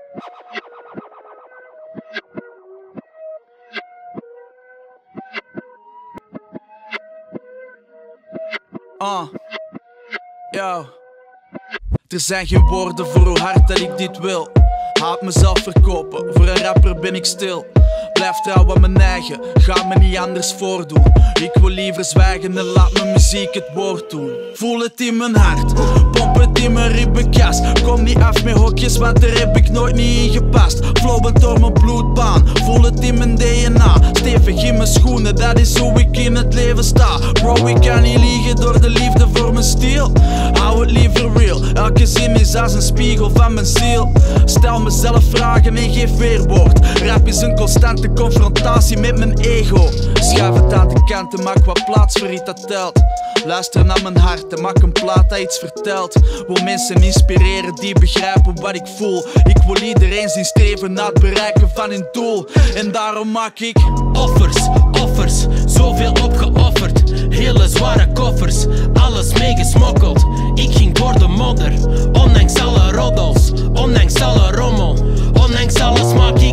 Yo. Er zijn geen woorden voor hoe hard dat ik dit wil. Haat mezelf verkopen, voor een rapper ben ik stil. Blijf trouw aan mijn eigen, ga me niet anders voordoen. Ik wil liever zwijgen en laat mijn muziek het woord doen. Voel het in mijn hart, pomp het in mijn ribbenkast. Kom niet af met hokjes, want daar heb ik nooit niet in gepast. Flowend door mijn bloedbaan, voel het in mijn DNA. Stevig in mijn schoenen, dat is hoe ik in het leven sta. Bro, ik kan niet liegen door de liefde voor mijn stijl. Hou het liever real, elke zin is als een spiegel van mijn ziel. Stel mezelf vragen en geef weerwoord. Rap is een constante confrontatie met mijn ego. Schuif het aan de kant en maak wat plaats voor iets dat telt. Luister naar mijn hart en maak een plaat dat iets vertelt. Wil mensen inspireren die begrijpen wat ik voel. Ik wil iedereen zien streven naar het bereiken van hun doel. En daarom maak ik offers, zoveel opgeofferd. Hele zware koffers, alles meegesmokkeld. Ik ging door de modder, ondanks alle roddels, ondanks alle rommel, ondanks alles maak ik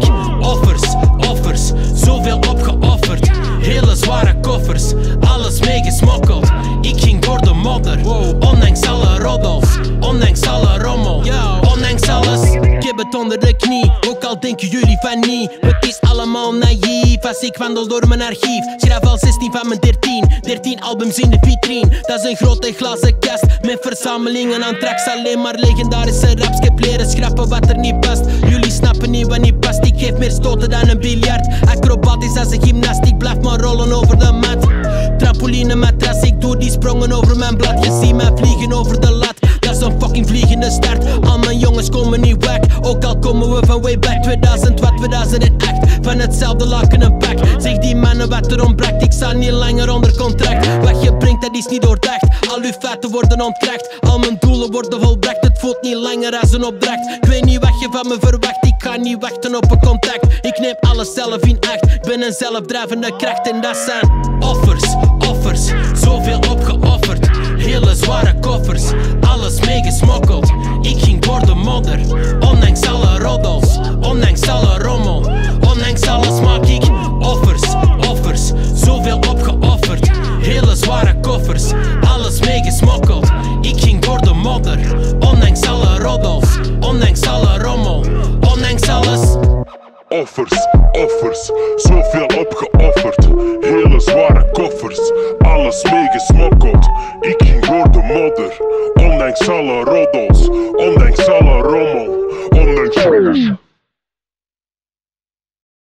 offers, zoveel opgeofferd. Hele zware koffers, alles meegesmokkeld. Ik ging door de modder, ondanks alle roddels, ondanks alle rommel, ondanks alles. Ik heb het onder de knie, ook al denken jullie van niet. Het is allemaal naïef als ik wandel door mijn archief. Schrijf al 16 van mijn 13 albums in de vitrine. Dat is een grote glazen kast met verzamelingen aan tracks. Alleen maar legendarische raps, ik heb leren schrappen wat er niet past. Jullie snappen niet wat niet past, ik geef meer stoten dan een biljart. Acrobatisch als een gymnast, ik blijf maar rollen over de mat. Trampoline matras, ik doe die sprongen over mijn blad. Je ziet mij vliegen over de lat, dat is een fucking vliegende start. Al mijn jongens komen niet wack, ook al komen we van way back. 2000 wat, 2008, van hetzelfde laken een pak. Zeg die mannen wat er ontbrak, ik sta niet langer onder contract. Wat je brengt dat is niet doordacht, al uw feiten worden ontkracht. Al mijn doelen worden volbracht, het voelt niet langer als een opdracht. Ik weet niet wat je van me verwacht, ik ga niet wachten op een contact. Ik neem alles zelf in acht, ik ben een zelfdrijvende kracht. En dat zijn offers, zoveel opgeofferd. Hele zware koffers, alles meegesmokkeld. Ik ging door de modder, ondanks alle roddels, ondanks alle rommel, ondanks alles maak ik offers, zoveel opgeofferd. Hele zware koffers, alles meegesmokkeld. Ik ging door de modder, ondanks alle roddels, ondanks alle rommel, ondanks alles. Offers, zoveel opgeofferd. Hele zware koffers, alles meegesmokkeld. Ik ging door de modder, ondanks alle roddels, ondanks alle rommel, ondanks alles.